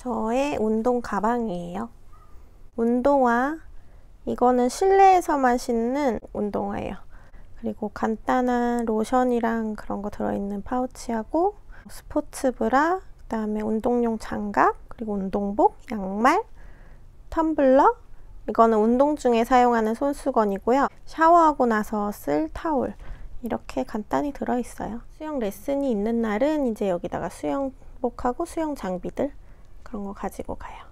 저의 운동 가방이에요. 운동화, 이거는 실내에서만 신는 운동화예요. 그리고 간단한 로션이랑 그런 거 들어있는 파우치하고 스포츠 브라, 그 다음에 운동용 장갑, 그리고 운동복, 양말, 텀블러, 이거는 운동 중에 사용하는 손수건이고요. 샤워하고 나서 쓸 타올, 이렇게 간단히 들어있어요. 수영 레슨이 있는 날은 이제 여기다가 수영복하고 수영 장비들 그런 거 가지고 가요.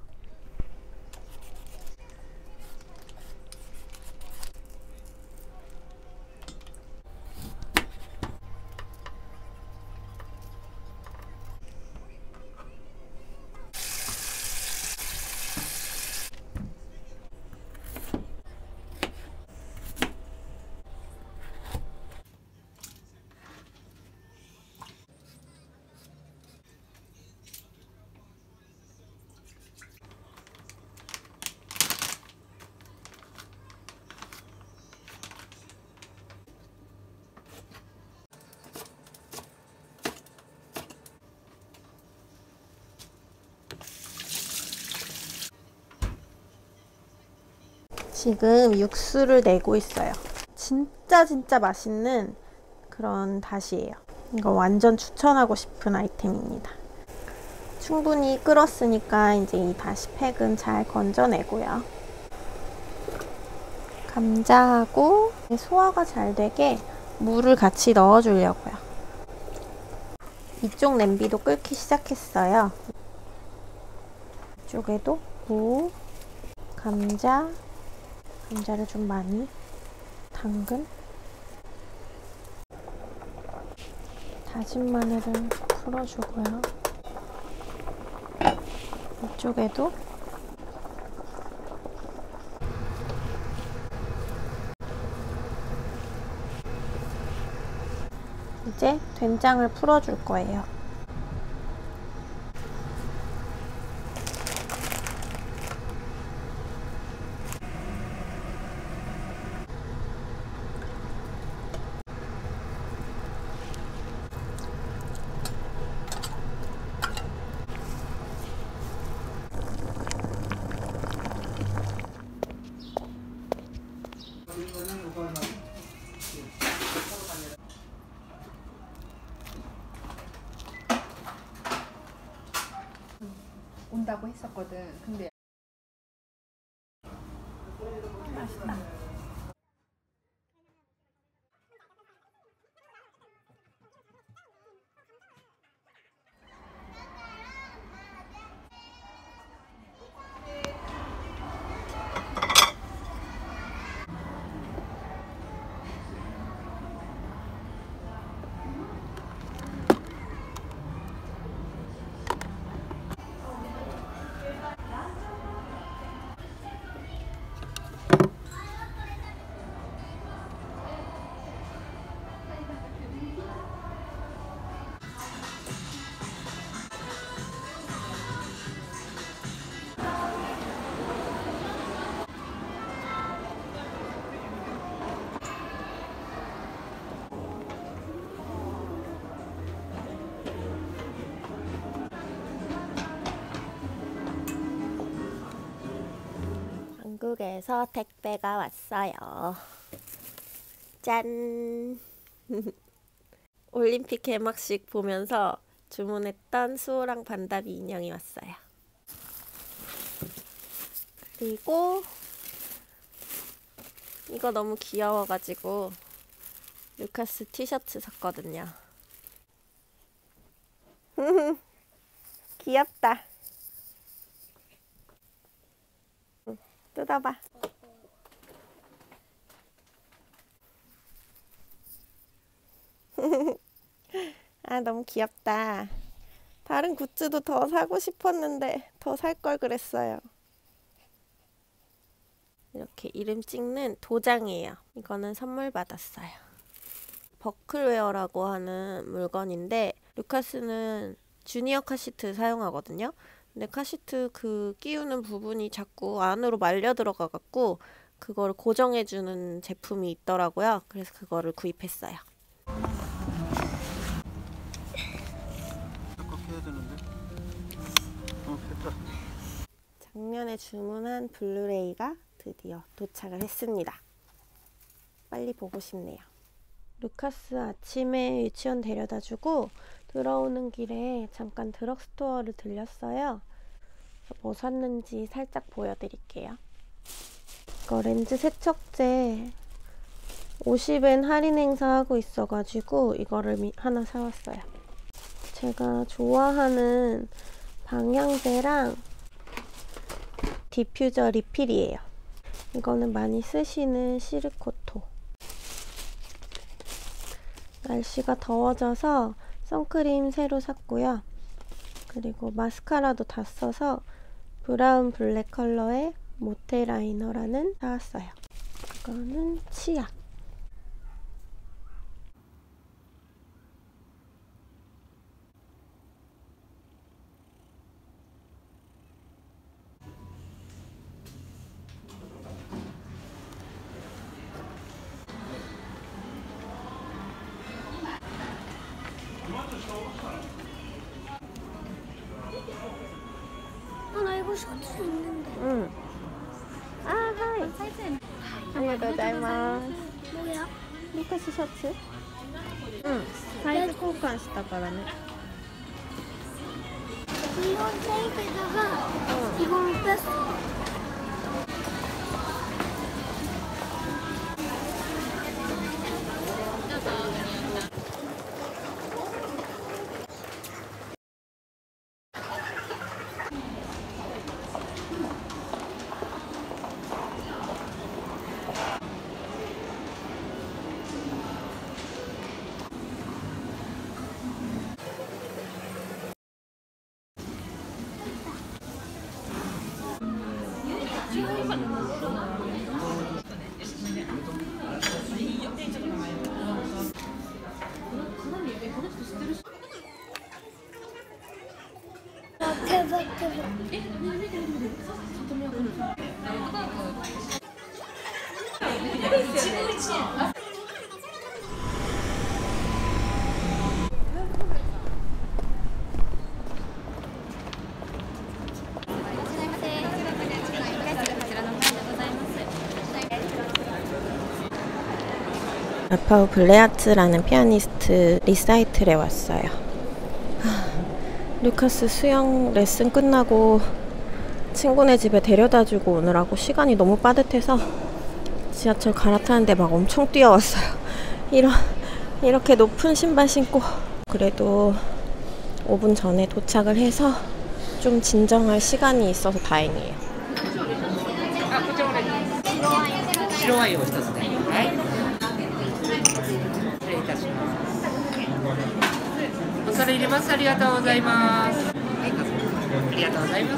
지금 육수를 내고 있어요. 진짜 맛있는 그런 다시예요. 이거 완전 추천하고 싶은 아이템입니다. 충분히 끓었으니까 이제 이 다시 팩은 잘 건져내고요. 감자하고 소화가 잘 되게 물을 같이 넣어주려고요. 이쪽 냄비도 끓기 시작했어요. 이쪽에도 무, 감자를 좀 많이, 당근, 다진 마늘을 풀어주고요. 이쪽에도 이제 된장을 풀어줄 거예요. 온다고 했었거든. 근데 맛있다. 한국에서 택배가 왔어요. 짠! 올림픽 개막식 보면서 주문했던 수호랑 반다비 인형이 왔어요. 그리고 이거 너무 귀여워가지고 루카스 티셔츠 샀거든요. 귀엽다. 뜯어봐. 아, 너무 귀엽다. 다른 굿즈도 더 사고 싶었는데 더 살 걸 그랬어요. 이렇게 이름 찍는 도장이에요. 이거는 선물 받았어요. 버클웨어라고 하는 물건인데 루카스는 주니어 카시트 사용하거든요. 근데 카시트 그 끼우는 부분이 자꾸 안으로 말려 들어가 갖고 그거를 고정해주는 제품이 있더라고요. 그래서 그거를 구입했어요. 꽉 해야 되는데. 됐다. 작년에 주문한 블루레이가 드디어 도착을 했습니다. 빨리 보고 싶네요. 루카스 아침에 유치원 데려다주고 들어오는 길에 잠깐 드럭스토어를 들렸어요. 뭐 샀는지 살짝 보여드릴게요. 이거 렌즈 세척제 50엔 할인 행사하고 있어가지고 이거를 하나 사왔어요. 제가 좋아하는 방향제랑 디퓨저 리필이에요. 이거는 많이 쓰시는 시르코토. 날씨가 더워져서 선크림 새로 샀고요. 그리고 마스카라도 다 써서 브라운 블랙 컬러의 모테 라이너라는 사왔어요. 이거는 치약. 나 이거 셔츠 있는데. 응. 아, 하이. 안녕하세요. 뭐야? 루카스 셔츠? 응. 사이즈交換したからね. 이건 세일에다가 이거는 뺐어. 대박. 알파오 블레아츠라는 피아니스트 리사이틀에 왔어요. 루카스 수영 레슨 끝나고 친구네 집에 데려다주고 오느라고 시간이 너무 빠듯해서 지하철 갈아타는데 막 엄청 뛰어왔어요. 이렇게 높은 신발 신고. 그래도 5분 전에 도착을 해서 좀 진정할 시간이 있어서 다행이에요. 白ワインを一つね。はい。失礼いたします。お皿入れます。ありがとうございます。はい、どうぞ。ありがとうございます。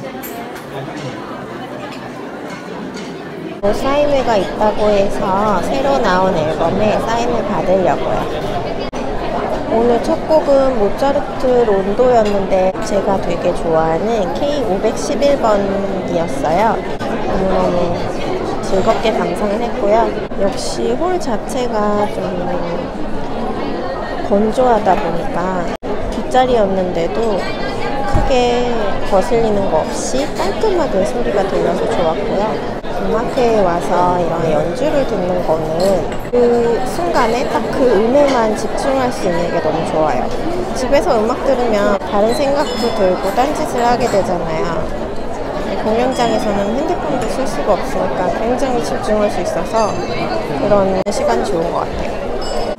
사인회가 있다고 해서 새로 나온 앨범에 사인을 받으려고요. 오늘 첫 곡은 모차르트 론도였는데 제가 되게 좋아하는 K511번이었어요. 너무너무 즐겁게 감상을 했고요. 역시 홀 자체가 좀 건조하다 보니까 뒷자리였는데도 크게 거슬리는 거 없이 깔끔하게 소리가 들려서 좋았고요. 음악회에 와서 이런 연주를 듣는 거는 그 순간에 딱 그 음에만 집중할 수 있는 게 너무 좋아요. 집에서 음악 들으면 다른 생각도 들고 딴짓을 하게 되잖아요. 공연장에서는 핸드폰도 쓸 수가 없으니까 굉장히 집중할 수 있어서 그런 시간이 좋은 것 같아요.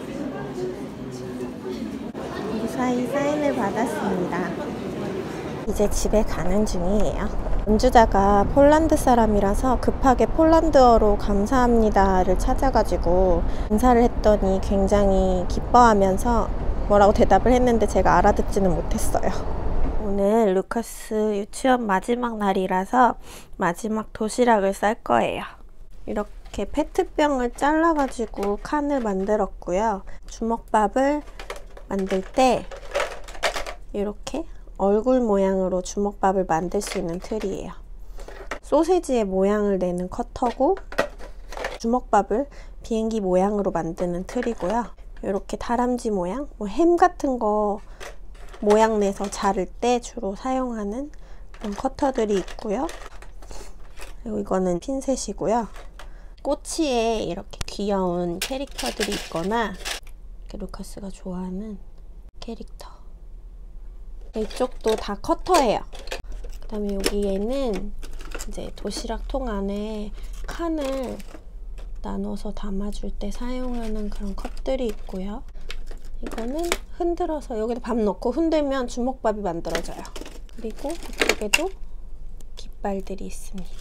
무사히 사인을 받았습니다. 이제 집에 가는 중이에요. 연주자가 폴란드 사람이라서 급하게 폴란드어로 감사합니다를 찾아가지고 인사를 했더니 굉장히 기뻐하면서 뭐라고 대답을 했는데 제가 알아듣지는 못했어요. 오늘 루카스 유치원 마지막 날이라서 마지막 도시락을 쌀 거예요. 이렇게 페트병을 잘라가지고 칸을 만들었고요. 주먹밥을 만들 때 이렇게 얼굴 모양으로 주먹밥을 만들 수 있는 틀이에요. 소세지의 모양을 내는 커터고 주먹밥을 비행기 모양으로 만드는 틀이고요. 이렇게 다람쥐 모양, 햄 같은 거 모양 내서 자를 때 주로 사용하는 이런 커터들이 있고요. 그리고 이거는 핀셋이고요. 꼬치에 이렇게 귀여운 캐릭터들이 있거나 루카스가 좋아하는 캐릭터. 이쪽도 다 커터예요. 그 다음에 여기에는 이제 도시락 통 안에 칸을 나눠서 담아줄 때 사용하는 그런 컵들이 있고요. 이거는 흔들어서 여기다 밥 넣고 흔들면 주먹밥이 만들어져요. 그리고 이쪽에도 깃발들이 있습니다.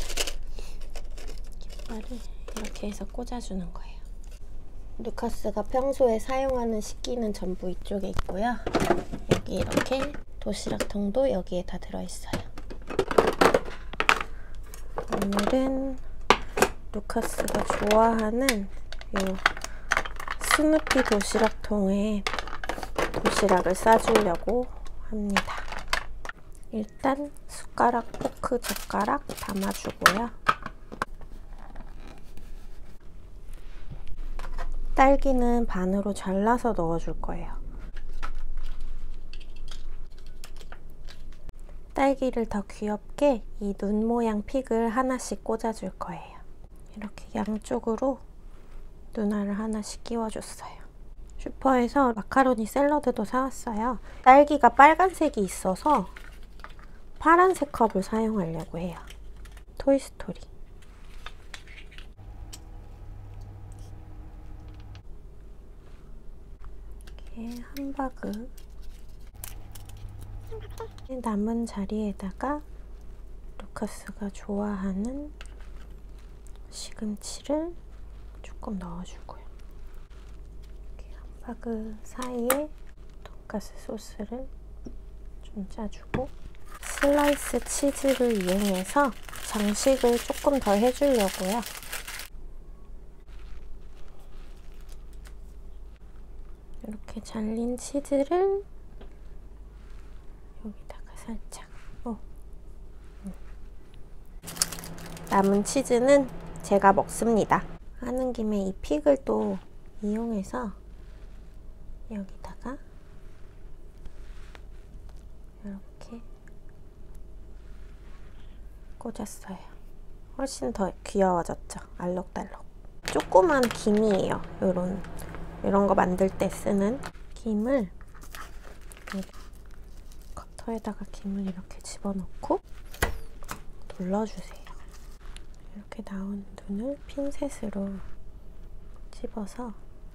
깃발을 이렇게 해서 꽂아주는 거예요. 루카스가 평소에 사용하는 식기는 전부 이쪽에 있고요. 여기 이렇게 도시락통도 여기에 다 들어있어요. 오늘은 루카스가 좋아하는 요 스누피 도시락통에 도시락을 싸주려고 합니다. 일단 숟가락, 포크, 젓가락 담아주고요. 딸기는 반으로 잘라서 넣어줄 거예요. 딸기를 더 귀엽게 이 눈 모양 픽을 하나씩 꽂아줄 거예요. 이렇게 양쪽으로 눈알을 하나씩 끼워줬어요. 슈퍼에서 마카로니 샐러드도 사왔어요. 딸기가 빨간색이 있어서 파란색 컵을 사용하려고 해요. 토이스토리. 이렇게 한 바그 남은 자리에다가 루카스가 좋아하는 시금치를 조금 넣어주고요. 이렇게 한 바그 사이에 돈가스 소스를 좀 짜주고 슬라이스 치즈를 이용해서 장식을 조금 더 해주려고요. 이렇게 잘린 치즈를 여기다가 살짝 남은 치즈는 제가 먹습니다. 하는 김에 이 픽을 또 이용해서 여기다가 이렇게 꽂았어요. 훨씬 더 귀여워졌죠? 알록달록. 조그만 김이에요. 이런 거 만들 때 쓰는 김을 커터에다가 김을 이렇게 집어넣고 눌러주세요. 이렇게 나온 눈을 핀셋으로 집어서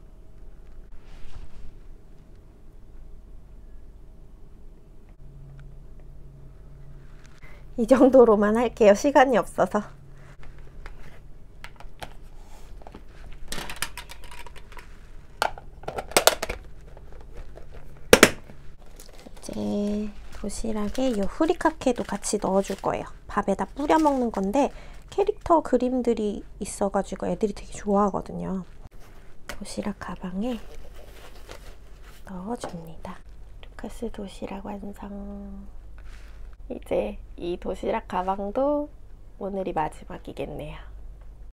이 정도로만 할게요. 시간이 없어서. 이제 도시락에 이 후리카케도 같이 넣어줄 거예요. 밥에다 뿌려 먹는 건데 캐릭터 그림들이 있어가지고 애들이 되게 좋아하거든요. 도시락 가방에 넣어줍니다. 루카스 도시락 완성. 이제 이 도시락 가방도 오늘이 마지막이겠네요.